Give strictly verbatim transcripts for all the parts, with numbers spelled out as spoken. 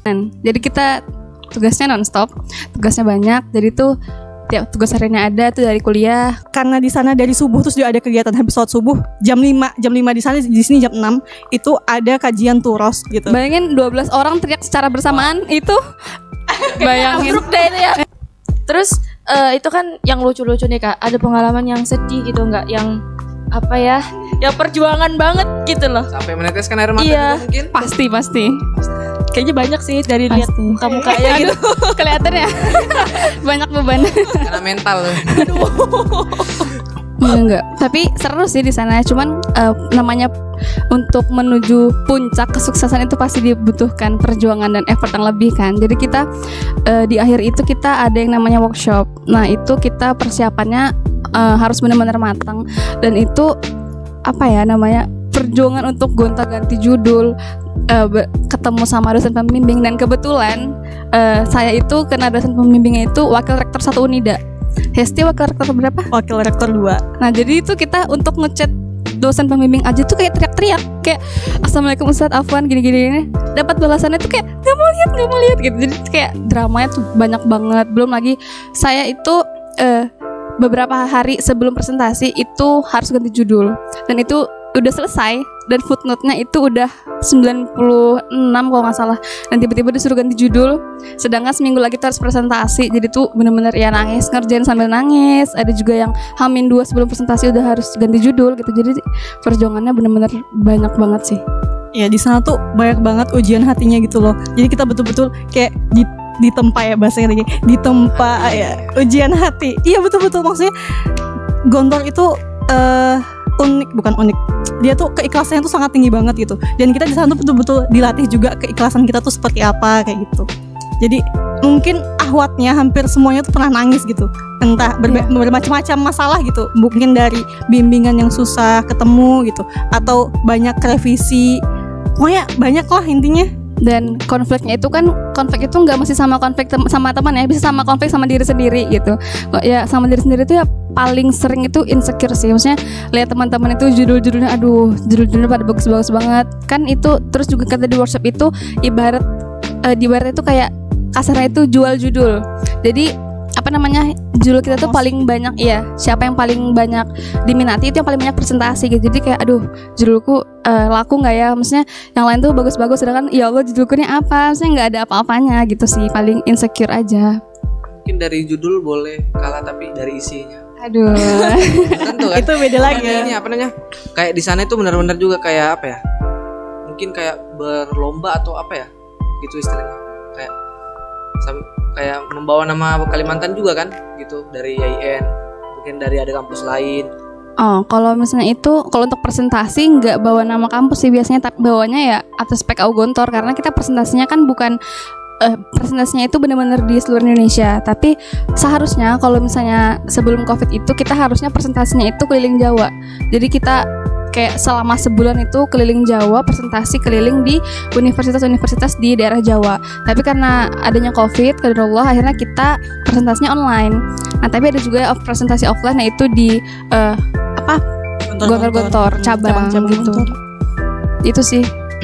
Jadi kita tugasnya nonstop, tugasnya banyak. Jadi tuh tiap tugas harinya ada tuh dari kuliah. Karena di sana dari subuh terus juga ada kegiatan habis sholat subuh jam lima, jam lima di sana, di sini jam enam itu ada kajian turos gitu. Bayangin dua belas orang teriak secara bersamaan itu. Bayangin deh itu ya. Terus uh, itu kan yang lucu-lucu nih Kak. Ada pengalaman yang sedih gitu nggak? Yang apa ya? Yang perjuangan banget gitu loh. Sampai meneteskan air mata iya. juga mungkin. Pasti pasti. Kayaknya banyak sih dari lihat muka-mukanya gitu. Kelihatan ya. Banyak beban. Karena mental. Enggak, enggak. Tapi seru sih di sana. Cuman uh, namanya untuk menuju puncak kesuksesan itu pasti dibutuhkan perjuangan dan effort yang lebih kan. Jadi kita uh, di akhir itu kita ada yang namanya workshop. Nah itu kita persiapannya uh, harus benar-benar matang. Dan itu apa ya namanya perjuangan untuk gonta-ganti judul, uh, be- ketemu sama dosen pembimbing. Dan kebetulan uh, saya itu kena dosen pembimbingnya itu wakil rektor satu Unida. Hesti wakil rektor berapa? Wakil rektor dua. Nah jadi itu kita untuk ngechat dosen pembimbing aja tuh kayak teriak-teriak kayak Assalamualaikum Ustadz Afwan gini-gini. Dapat balasannya tuh kayak gak mau lihat gak mau lihat gitu. Jadi kayak dramanya tuh banyak banget. Belum lagi saya itu uh, beberapa hari sebelum presentasi itu harus ganti judul. Dan itu udah selesai dan footnote-nya itu udah sembilan puluh enam kalau nggak salah, dan tiba-tiba disuruh ganti judul, sedangkan seminggu lagi tuh harus presentasi. Jadi tuh bener-bener ya nangis, ngerjain sambil nangis. Ada juga yang hamin dua sebelum presentasi udah harus ganti judul gitu. Jadi perjuangannya bener-bener banyak banget sih. Ya di sana tuh banyak banget ujian hatinya gitu loh. Jadi kita betul-betul kayak di ditempa ya bahasanya lagi, ditempa ya ujian hati. Iya betul-betul, maksudnya Gontor itu uh, unik, bukan unik, dia tuh keikhlasannya tuh sangat tinggi banget gitu. Dan kita di sana tuh betul-betul dilatih juga keikhlasan kita tuh seperti apa kayak gitu. Jadi mungkin ahwatnya hampir semuanya tuh pernah nangis gitu, entah berbe- yeah. bermacam-macam masalah gitu. Mungkin dari bimbingan yang susah ketemu gitu, atau banyak revisi, pokoknya banyak lah intinya. Dan konfliknya itu kan, konflik itu nggak mesti sama konflik tem- sama teman ya, bisa sama konflik sama diri sendiri gitu. Ya sama diri sendiri itu ya paling sering itu insecure sih. Maksudnya lihat teman-teman itu judul-judulnya, aduh judul-judulnya pada bagus-bagus banget kan itu. Terus juga kata di workshop itu ibarat uh, di ibarat itu kayak kasarnya itu jual judul. Jadi apa namanya, judul kita tuh paling banyak, iya siapa yang paling banyak diminati itu yang paling banyak presentasi gitu. Jadi kayak aduh judulku uh, laku nggak ya, maksudnya yang lain tuh bagus-bagus, sedangkan ya Allah judulku ini apa, maksudnya nggak ada apa-apanya gitu sih. Paling insecure aja. Mungkin dari judul boleh kalah tapi dari isinya, aduh tentu kan itu beda lagi ya. Ini apa namanya, kayak di sana itu benar-benar juga kayak apa ya, mungkin kayak berlomba atau apa ya gitu istilahnya, kayak sam- kayak membawa nama Kalimantan juga kan gitu, dari I A N, mungkin dari ada kampus lain. Oh, kalau misalnya itu, kalau untuk presentasi nggak bawa nama kampus sih biasanya, tapi bawanya ya atas P K U Gontor, karena kita presentasinya kan bukan uh, presentasinya itu benar-benar di seluruh Indonesia. Tapi seharusnya kalau misalnya sebelum Covid itu kita harusnya presentasinya itu keliling Jawa. Jadi kita kayak selama sebulan itu keliling Jawa, presentasi keliling di universitas-universitas di daerah Jawa. Tapi karena adanya Covid, qadarullah, akhirnya kita presentasinya online. Nah, tapi ada juga presentasi offline, yaitu di uh, apa? Gontor-gontor, cabang, cabang gitu. Gontor. Itu sih.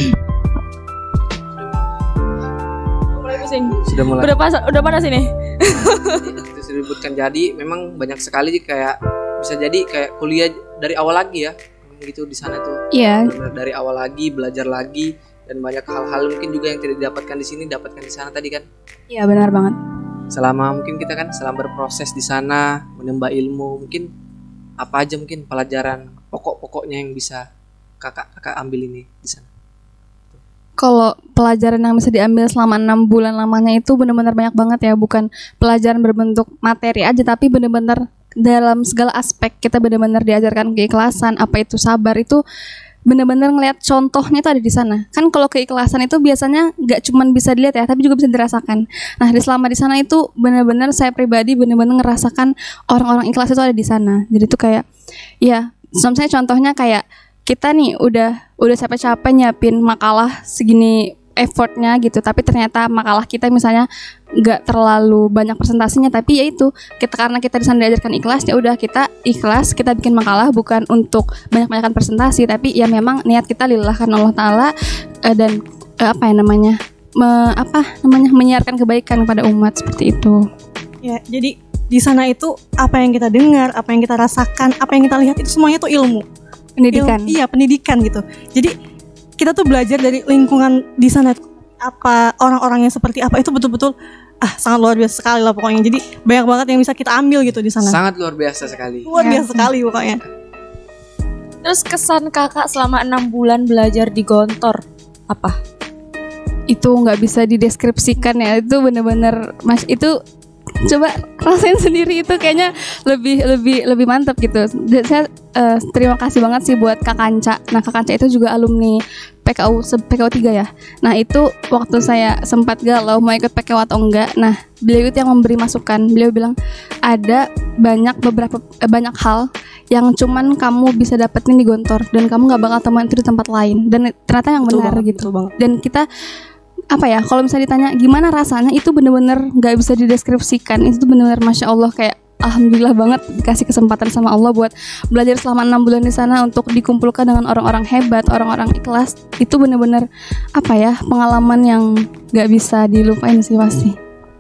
Mulai pusing. Sudah mulai. Udah pas, udah panas ini. Itu sudah disebutkan, jadi memang banyak sekali kayak bisa jadi kayak kuliah dari awal lagi ya. Gitu di sana tuh. Iya. Yeah. Dari awal lagi, belajar lagi, dan banyak hal-hal mungkin juga yang tidak didapatkan di sini dapatkan di sana tadi kan. Iya, benar banget. Selama mungkin kita kan selama berproses di sana menimba ilmu, mungkin apa aja mungkin pelajaran pokok-pokoknya yang bisa kakak-kakak ambil ini di sana. Kalau pelajaran yang bisa diambil selama enam bulan lamanya itu benar-benar banyak banget ya, bukan pelajaran berbentuk materi aja, tapi benar-benar dalam segala aspek kita benar-benar diajarkan keikhlasan, apa itu sabar, itu benar-benar ngelihat contohnya itu ada di sana. Kan kalau keikhlasan itu biasanya nggak cuma bisa dilihat ya, tapi juga bisa dirasakan. Nah, di selama di sana itu benar-benar saya pribadi benar-benar ngerasakan orang-orang ikhlas itu ada di sana. Jadi itu kayak ya, misalnya contohnya kayak kita nih udah udah capek-capek nyiapin makalah segini effortnya gitu, tapi ternyata makalah kita misalnya nggak terlalu banyak presentasinya, tapi ya itu kita karena kita di sana diajarkan ikhlas, ya udah kita ikhlas, kita bikin makalah bukan untuk banyak-banyakan presentasi, tapi ya memang niat kita lillah karena Allah Taala, eh, dan eh, apa ya namanya me- apa namanya menyiarkan kebaikan kepada umat seperti itu. Ya, jadi di sana itu apa yang kita dengar, apa yang kita rasakan, apa yang kita lihat itu semuanya tuh ilmu. Pendidikan. Ilmu, iya, pendidikan gitu. Jadi kita tuh belajar dari lingkungan di sana, apa orang-orangnya seperti apa, itu betul-betul ah sangat luar biasa sekali lah pokoknya. Jadi banyak banget yang bisa kita ambil gitu di sana. Sangat luar biasa sekali. Luar Ya. biasa sekali pokoknya. Terus kesan kakak selama enam bulan belajar di Gontor apa? Itu nggak bisa dideskripsikan ya, itu bener-bener mas itu coba rasain sendiri, itu kayaknya lebih lebih lebih mantap gitu. Dan saya eh, terima kasih banget sih buat Kak Kanca. Nah Kak Kanca itu juga alumni P K U P K U tiga ya. Nah itu waktu saya sempat galau mau ikut P K U atau enggak, nah beliau itu yang memberi masukan. Beliau bilang ada banyak beberapa eh, banyak hal yang cuman kamu bisa dapetin di Gontor dan kamu nggak bakal temuin itu di tempat lain, dan ternyata yang Betul benar banget, gitu. betul banget. Dan kita apa ya, kalau misalnya ditanya gimana rasanya, itu bener-bener nggak bisa dideskripsikan. Itu bener-bener masya Allah, kayak alhamdulillah banget dikasih kesempatan sama Allah buat belajar selama enam bulan di sana untuk dikumpulkan dengan orang-orang hebat, orang-orang ikhlas. Itu bener-bener apa ya, pengalaman yang nggak bisa dilupain sih pasti.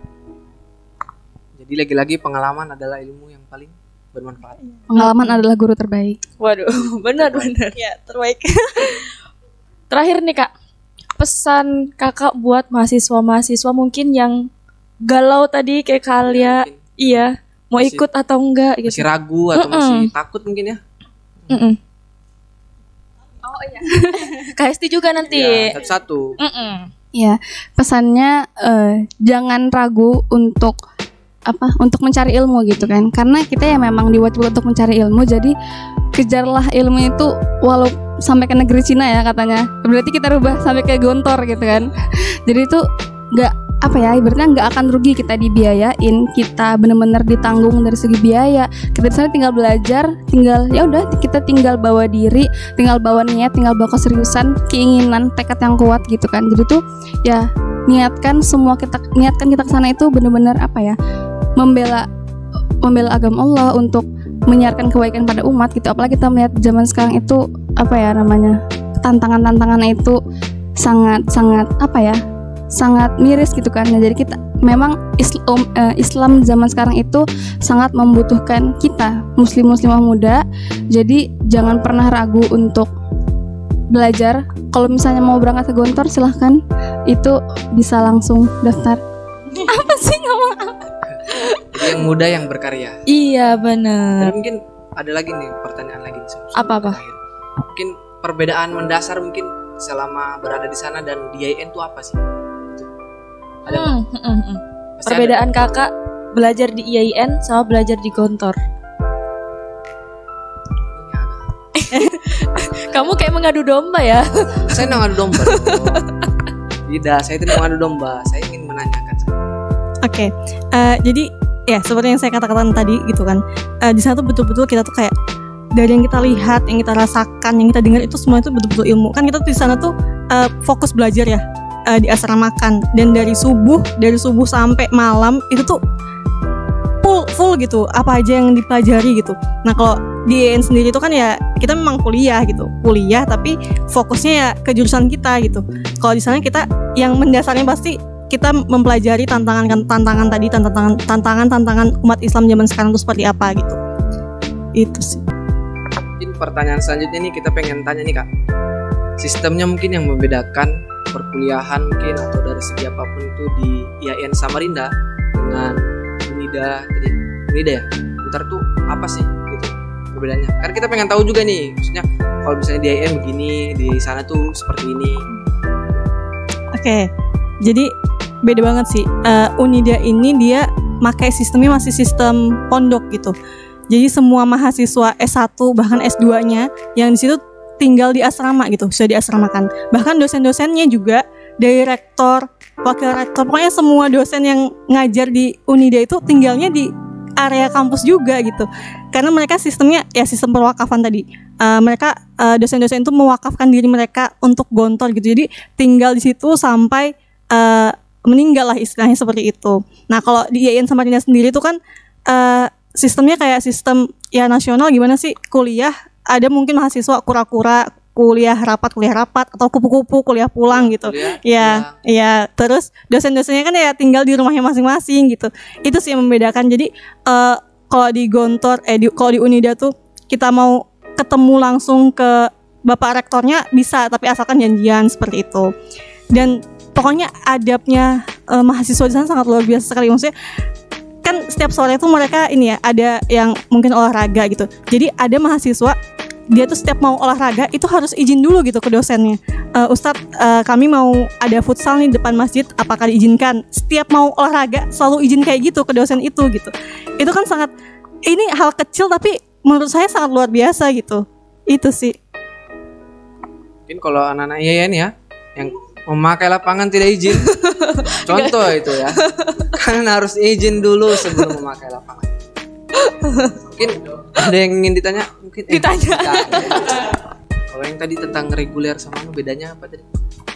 Jadi lagi-lagi pengalaman adalah ilmu yang paling bermanfaat. Pengalaman adalah guru terbaik. Waduh, benar-benar. Ya, terbaik. Terakhir nih kak, pesan kakak buat mahasiswa-mahasiswa mungkin yang galau tadi kayak Kalia, Mungkin iya, mau Masih- ikut atau enggak masih gitu. ragu atau masih takut mungkin ya. Mm-mm. Oh iya. K S T juga nanti. Ya, satu-satu. Mm-mm. Ya, pesannya eh, jangan ragu untuk apa? Untuk mencari ilmu gitu kan. Karena kita ya memang diwajibkan untuk mencari ilmu. Jadi kejarlah ilmu itu walau sampai ke negeri Cina ya katanya. Berarti kita rubah sampai ke Gontor gitu kan. Jadi itu nggak apa ya, ibaratnya nggak akan rugi kita dibiayain, kita bener-bener ditanggung dari segi biaya. Kita di sana tinggal belajar, tinggal ya udah kita tinggal bawa diri, tinggal bawa niat, tinggal bawa keseriusan, keinginan, tekad yang kuat gitu kan. Jadi tuh ya niatkan semua kita niatkan kita ke sana itu bener-bener apa ya, membela membela agama Allah, untuk menyiarkan kebaikan pada umat gitu. Apalagi kita melihat zaman sekarang itu apa ya namanya, tantangan-tantangannya itu sangat sangat apa ya, sangat miris gitu kan. Nah, jadi kita memang Islam, eh, Islam zaman sekarang itu sangat membutuhkan kita muslim-muslimah muda. Jadi jangan pernah ragu untuk belajar. Kalau misalnya mau berangkat ke Gontor silahkan, itu bisa langsung daftar. Apa sih ngomong apa? Jadi yang muda yang berkarya. Iya benar. Tapi mungkin ada lagi nih pertanyaan lagi nih, sebelum Apa-apa? terakhir. Mungkin perbedaan mendasar mungkin selama berada di sana dan di I A I N itu apa sih? Gitu. Ada nggak? Hmm, hmm, hmm, hmm. Pasti Perbedaan kakak belajar di I A I N sama belajar di Gontor. ada. Ini agak- Kamu kayak mengadu domba ya? Saya nggak ngadu domba. Tidak, saya tidak mengadu domba. Saya ingin menanyakan. Oke, eh, jadi ya seperti yang saya katakan tadi gitu kan, eh, di sana tuh betul-betul kita tuh kayak dari yang kita lihat, yang kita rasakan, yang kita dengar itu semua itu betul-betul ilmu. Kan kita tuh di sana tuh eh, fokus belajar ya, eh, di asramakan, dan dari subuh dari subuh sampai malam itu tuh full full gitu, apa aja yang dipelajari gitu. Nah kalau di I A I N sendiri itu kan ya kita memang kuliah gitu, kuliah tapi fokusnya ya ke jurusan kita gitu. Kalau di sana kita yang mendasarnya pasti kita mempelajari tantangan tantangan tadi tantangan tantangan tantangan umat Islam zaman sekarang itu seperti apa gitu. Itu sih. Mungkin pertanyaan selanjutnya nih kita pengen tanya nih Kak. Sistemnya mungkin yang membedakan perkuliahan mungkin atau dari segi apapun itu di I A I N Samarinda dengan Unida tadi. Unida ya? Bentar tuh apa sih gitu perbedaannya? Karena kita pengen tahu juga nih, maksudnya kalau misalnya di I A I N begini, di sana tuh seperti ini. Oke. Jadi beda banget sih. Uh, Unida ini dia pakai sistemnya masih sistem pondok gitu. Jadi semua mahasiswa S satu bahkan S dua-nya yang di situ tinggal di asrama gitu, sudah diasramakan. Bahkan dosen-dosennya juga dari rektor, wakil rektor, pokoknya semua dosen yang ngajar di Unida itu tinggalnya di area kampus juga gitu. Karena mereka sistemnya ya sistem perwakafan tadi. Uh, mereka uh, dosen-dosen itu mewakafkan diri mereka untuk Gontor gitu. Jadi tinggal di situ sampai uh, meninggal lah istilahnya seperti itu. Nah kalau di I A I N Samarinda sendiri itu kan uh, sistemnya kayak sistem ya nasional, gimana sih kuliah, ada mungkin mahasiswa kura-kura kuliah rapat kuliah rapat atau kupu-kupu kuliah pulang gitu. Kuliah, Ya, ya. Terus dosen-dosennya kan ya tinggal di rumahnya masing-masing gitu. Itu sih yang membedakan. Jadi eh, kalau di Gontor, eh di, kalau di Unida tuh kita mau ketemu langsung ke bapak rektornya bisa, tapi asalkan janjian seperti itu. Dan pokoknya adabnya eh, mahasiswa di sana sangat luar biasa sekali. Maksudnya kan setiap sore itu mereka ini ya ada yang mungkin olahraga gitu. Jadi ada mahasiswa dia tuh setiap mau olahraga itu harus izin dulu gitu ke dosennya. Uh, Ustadz uh, kami mau ada futsal nih depan masjid, apakah diizinkan? Setiap mau olahraga selalu izin kayak gitu ke dosen itu gitu. Itu kan sangat, ini hal kecil tapi menurut saya sangat luar biasa gitu. Itu sih. Mungkin kalau anak-anak I A I N ya yang memakai lapangan tidak izin, contoh itu ya, kan harus izin dulu sebelum memakai lapangan. Mungkin ada yang ingin ditanya, mungkin eh, Ditanya. Kalau yang tadi tentang reguler sama anu bedanya apa tadi?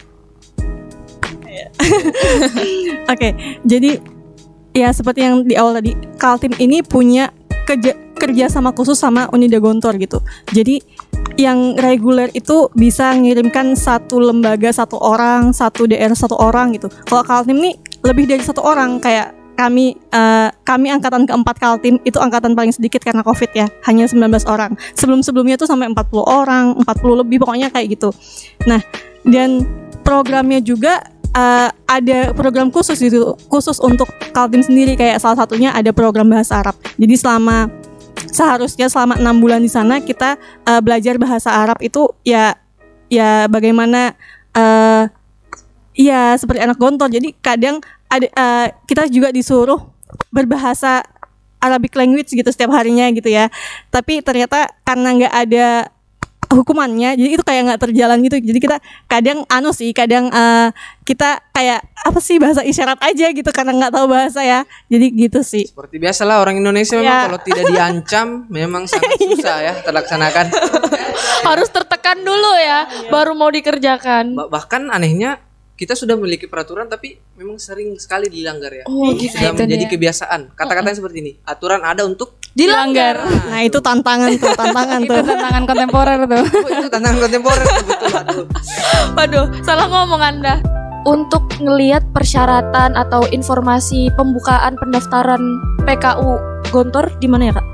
Oke, jadi ya seperti yang di awal tadi, Kaltim ini punya kerja kerja sama khusus sama Unida Gontor gitu. Jadi yang reguler itu bisa ngirimkan satu lembaga satu orang, satu D R satu orang gitu. Kalau Kaltim nih lebih dari satu orang, kayak kami uh, kami angkatan keempat Kaltim itu angkatan paling sedikit karena Covid ya, hanya sembilan belas orang. Sebelum-sebelumnya tuh sampai empat puluh orang, empat puluh lebih pokoknya kayak gitu. Nah, dan programnya juga uh, ada program khusus gitu, khusus untuk Kaltim sendiri, kayak salah satunya ada program bahasa Arab. Jadi selama seharusnya selama enam bulan di sana kita uh, belajar bahasa Arab itu ya ya bagaimana uh, ya seperti anak Gontor. Jadi kadang ada uh, kita juga disuruh berbahasa Arabic language gitu setiap harinya gitu ya. Tapi ternyata karena nggak ada hukumannya, jadi itu kayak nggak terjalan gitu. Jadi kita kadang anu sih, kadang uh, kita kayak apa sih bahasa isyarat aja gitu karena nggak tahu bahasa ya. Jadi gitu sih. Seperti biasalah orang Indonesia memang Ya. kalau tidak diancam memang sangat susah ya terlaksanakan. Harus tertekan dulu ya, baru mau dikerjakan. Ba- bahkan anehnya kita sudah memiliki peraturan tapi memang sering sekali dilanggar ya. Oh, gitu. Sudah Itu menjadi dia. kebiasaan. Kata-katanya seperti ini. Aturan ada untuk Dilanggar. Nah itu tantangan tuh, tantangan Itu tuh. tantangan kontemporer tuh. oh, itu tantangan kontemporer betul aduh. Waduh, salah ngomong Anda. Untuk ngelihat persyaratan atau informasi pembukaan pendaftaran P K U Gontor di mana ya, Kak?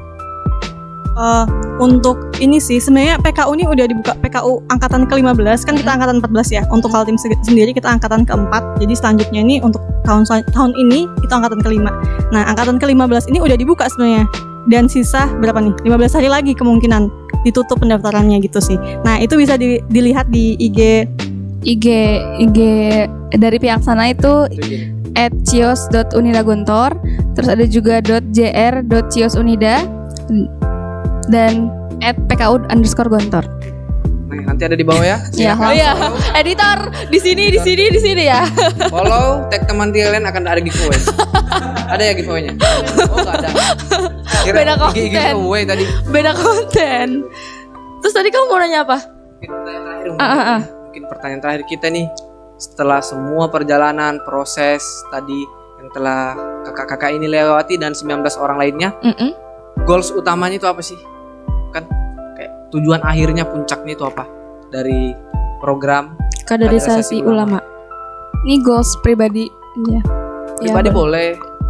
Uh, untuk ini sih sebenarnya P K U ini udah dibuka, P K U angkatan ke lima belas kan kita angkatan empat belas ya. Untuk Kaltim se- sendiri kita angkatan keempat. Jadi selanjutnya ini untuk tahun sel- tahun ini itu angkatan kelima. Nah, angkatan ke lima belas ini udah dibuka sebenarnya. Dan sisa berapa nih? lima belas hari lagi kemungkinan ditutup pendaftarannya gitu sih. Nah, itu bisa di- dilihat di I G I G I G dari pihak sana itu at cios dot unida gontor, terus ada juga .jr dot cios unida dan at pku underscore gontor. Nah, nanti ada di bawah ya. Iya, Oh iya, editor di sini, di sini, di sini ya. Follow, tag teman kalian akan ada giveaway. Ada ya giveaway-nya? Oh, enggak ada. Kira Beda I G konten. giveaway tadi. Beda konten. Terus tadi kamu mau nanya apa? Mungkin pertanyaan terakhir Ah, ah, ah. mungkin pertanyaan terakhir kita nih, setelah semua perjalanan proses tadi yang telah kakak-kakak ini lewati dan sembilan belas orang lainnya, Mm-mm. goals utamanya itu apa sih? Kan kayak tujuan akhirnya puncaknya itu apa dari program Kaderisasi ulama. Ini goals pribadi ya. pribadi Ya, boleh.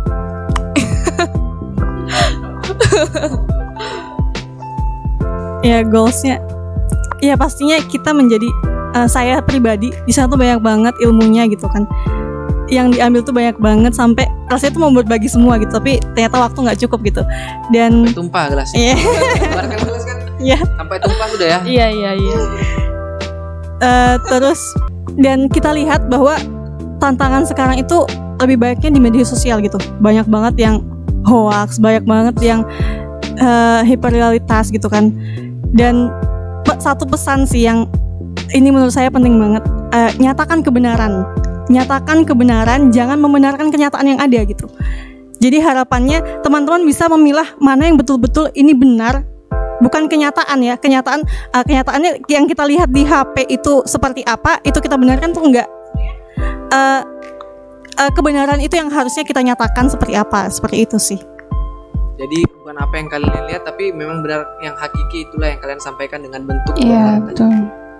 ya goalsnya. Ya pastinya kita menjadi uh, saya pribadi di sana tuh banyak banget ilmunya gitu kan. Yang diambil tuh banyak banget sampai rasanya tuh mau berbagi semua gitu, tapi ternyata waktu nggak cukup gitu. Dan Sampai tumpah gelas. Iya. Ibaratkan gelas kan Iya. sampai tumpah sudah ya. Iya, iya, iya. Uh, terus dan kita lihat bahwa tantangan sekarang itu lebih banyaknya di media sosial gitu. Banyak banget yang hoax, banyak banget yang uh, hiperrealitas gitu kan. Dan pe- satu pesan sih yang ini menurut saya penting banget, uh, nyatakan kebenaran. Nyatakan kebenaran, jangan membenarkan kenyataan yang ada gitu. Jadi harapannya teman-teman bisa memilah mana yang betul-betul ini benar, bukan kenyataan ya. Kenyataan uh, kenyataannya yang kita lihat di H P itu seperti apa, itu kita benarkan tuh enggak. Uh, uh, kebenaran itu yang harusnya kita nyatakan seperti apa, seperti itu sih. Jadi bukan apa yang kalian lihat tapi memang benar yang hakiki itulah yang kalian sampaikan dengan bentuk Iya, kebenaran tadi. betul.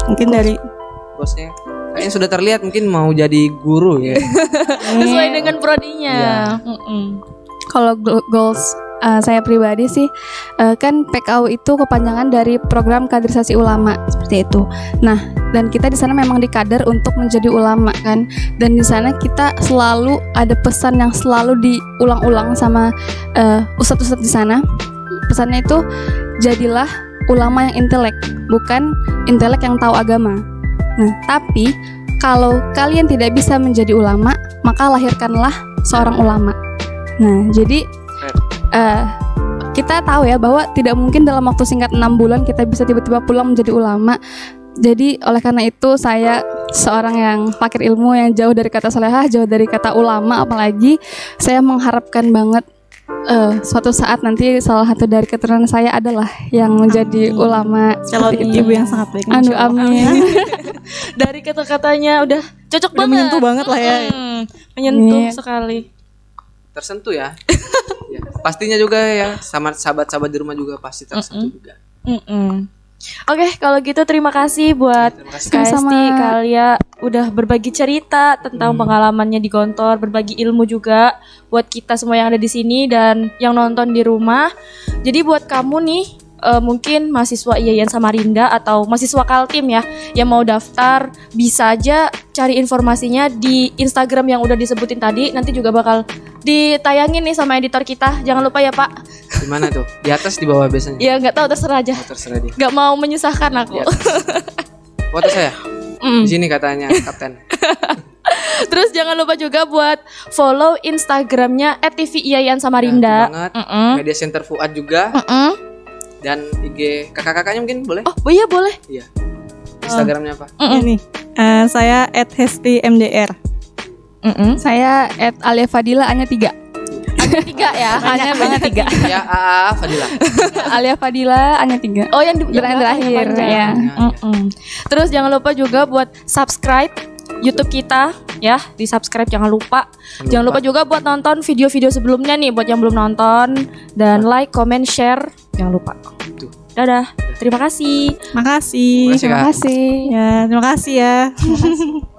Mungkin dari Bosnya kayaknya sudah terlihat mungkin mau jadi guru ya. Sesuai dengan prodinya. Iya. Mm-mm. Kalau go- goals uh, saya pribadi sih uh, kan P K U itu kepanjangan dari program kaderisasi ulama seperti itu. Nah, dan kita di sana memang dikader untuk menjadi ulama kan. Dan di sana kita selalu ada pesan yang selalu diulang-ulang sama uh, ustadz-ustadz di sana. Pesannya itu jadilah ulama yang intelek, bukan intelek yang tahu agama. Nah, tapi kalau kalian tidak bisa menjadi ulama, maka lahirkanlah seorang ulama. Nah, jadi uh, kita tahu ya bahwa tidak mungkin dalam waktu singkat enam bulan kita bisa tiba-tiba pulang menjadi ulama. Jadi oleh karena itu saya seorang yang fakir ilmu yang jauh dari kata salehah, jauh dari kata ulama, apalagi saya mengharapkan banget uh, suatu saat nanti salah satu dari keturunan saya adalah yang menjadi Amin. ulama. calon Seperti itu. ibu yang sangat baik. Anu, Masya Allah. amin. Dari kata-katanya udah cocok Udah banget. menyentuh banget lah ya. Mm, menyentuh Iya. sekali. Tersentuh ya. Ya, pastinya juga ya sama sahabat-sahabat di rumah juga pasti tersentuh juga. Mm-mm. Oke, kalau gitu terima kasih buat Terima kasih. Kak Esti, Sama-sama. Kalia udah berbagi cerita tentang Hmm. pengalamannya di Gontor, berbagi ilmu juga buat kita semua yang ada di sini dan yang nonton di rumah. Jadi buat kamu nih eh, mungkin mahasiswa I A I N Samarinda atau mahasiswa Kaltim ya yang mau daftar, bisa aja cari informasinya di Instagram yang udah disebutin tadi. Nanti juga bakal ditayangin nih sama editor kita. Jangan lupa ya Pak. Di mana tuh? Di atas di bawah biasanya. Ya nggak tahu, terserah aja. Oh, terserah dia. Nggak mau menyusahkan aku. Di atas. Foto saya. Mm. Di sini katanya kapten. Terus jangan lupa juga buat follow Instagramnya at T V I A I N Samarinda. Nah, banget. Mm-mm. Media Center Fuad juga Mm-mm. dan I G kakak-kakaknya mungkin boleh? Oh iya boleh. Iya. Instagramnya apa? Mm-mm. Ini eh, saya at Hesti M D R. Mm-mm. Saya at Alia Fadila hanya tiga. Ada tiga ya. Hanya banget tiga. Ya, A A Fadila. Alia Fadila hanya tiga. Oh yang di yang Terakhir belakang yang terakhir panjang. ya. Mm-mm. Terus jangan lupa juga buat subscribe YouTube kita ya, di subscribe jangan lupa. Jangan lupa juga buat nonton video-video sebelumnya nih buat yang belum nonton, dan like, comment, share jangan lupa. Tuh. Dadah. Terima kasih. Makasih. Makasih, Kak. Terima kasih. Ya, terima kasih ya.